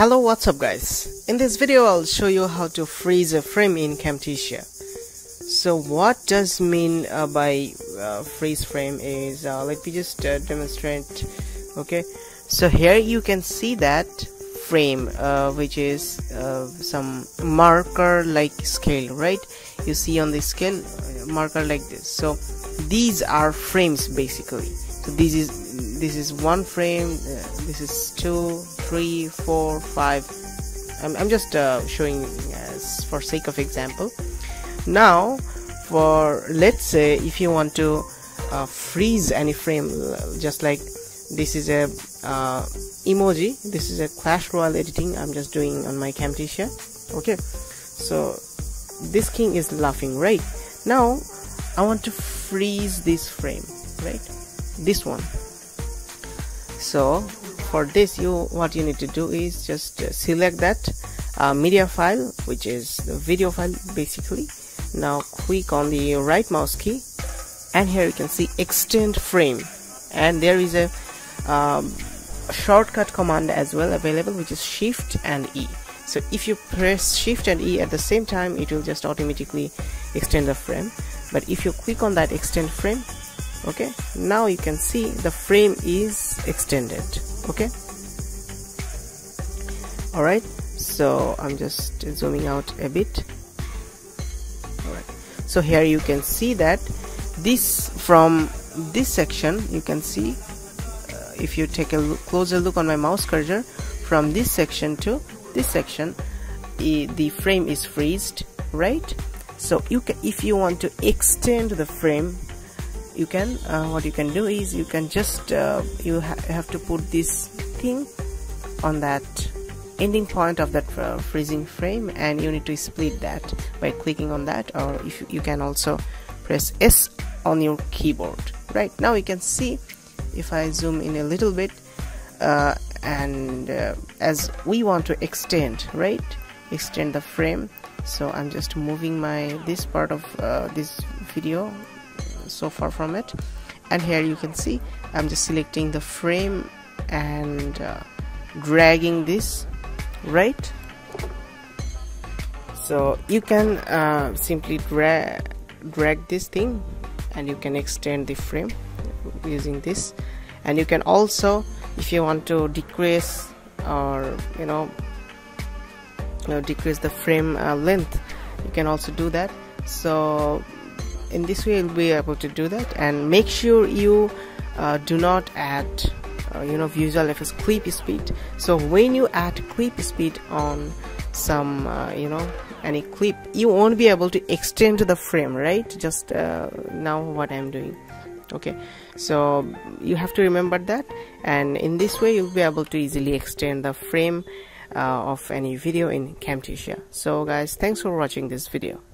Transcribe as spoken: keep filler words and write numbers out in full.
Hello, what's up guys? In this video I'll show you how to freeze a frame in Camtasia. So what does mean uh, by uh, freeze frame is uh, let me just uh, demonstrate. Okay, so here you can see that frame uh, which is uh, some marker like scale, right? You see on the scale uh, marker like this. So these are frames basically. So this is this is one frame, uh, this is two, three, four, five. I'm, I'm just uh, showing as for sake of example. Now for, let's say if you want to uh, freeze any frame, just like this is a uh, emoji, this is a Clash Royale editing I'm just doing on my Camtasia. Okay, so this king is laughing, right? Now I want to freeze this frame, right? This one. So for this, you what you need to do is just uh, select that uh, media file, which is the video file basically. Now click on the right mouse key, and here you can see extend frame, and there is a um, shortcut command as well available, which is shift and E. So if you press shift and E at the same time, it will just automatically extend the frame. But if you click on that extend frame, okay, now you can see the frame is extended. Okay, all right, so I'm just zooming out a bit. All right, so here you can see that this, from this section you can see, uh, if you take a look, closer look on my mouse cursor, from this section to this section the, the frame is freezed, right? So you can, if you want to extend the frame, you can uh, what you can do is you can just uh, you ha have to put this thing on that ending point of that uh, freezing frame, and you need to split that by clicking on that, or if you, you can also press S on your keyboard. Right now you can see, if I zoom in a little bit, uh, and uh, as we want to extend, right, extend the frame, so I'm just moving my this part of uh, this video so far from it, and here you can see I'm just selecting the frame and uh, dragging this, right? So you can uh, simply drag drag this thing, and you can extend the frame using this. And you can also, if you want to decrease or you know, you know decrease the frame uh, length, you can also do that. So in this way you'll be able to do that. And make sure you uh, do not add uh, you know visual effects clip speed. So when you add clip speed on some uh, you know any clip, you won't be able to extend the frame, right? Just uh, now what I'm doing. Okay, so you have to remember that, and in this way you'll be able to easily extend the frame uh, of any video in Camtasia. So guys, thanks for watching this video.